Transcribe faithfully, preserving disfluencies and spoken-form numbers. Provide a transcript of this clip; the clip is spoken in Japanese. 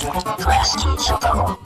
プレスティージョだろ。